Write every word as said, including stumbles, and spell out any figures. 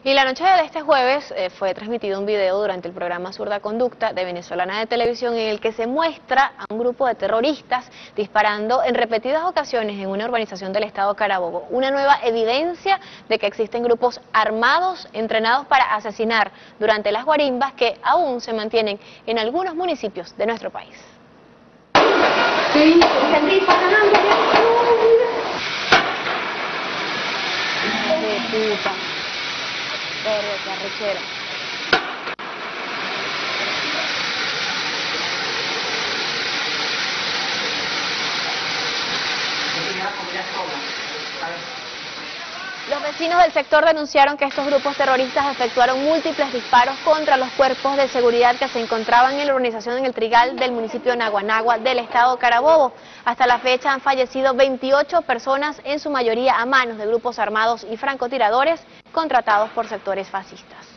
Y la noche de este jueves eh, fue transmitido un video durante el programa Zurda Conducta de Venezolana de Televisión en el que se muestra a un grupo de terroristas disparando en repetidas ocasiones en una urbanización del estado Carabobo. Una nueva evidencia de que existen grupos armados entrenados para asesinar durante las guarimbas que aún se mantienen en algunos municipios de nuestro país. Sí, están disparando. De puta. Verde, carretera. Los vecinos del sector denunciaron que estos grupos terroristas efectuaron múltiples disparos contra los cuerpos de seguridad que se encontraban en la urbanización en el Trigal del municipio de Naguanagua del estado Carabobo. Hasta la fecha han fallecido veintiocho personas, en su mayoría a manos de grupos armados y francotiradores contratados por sectores fascistas.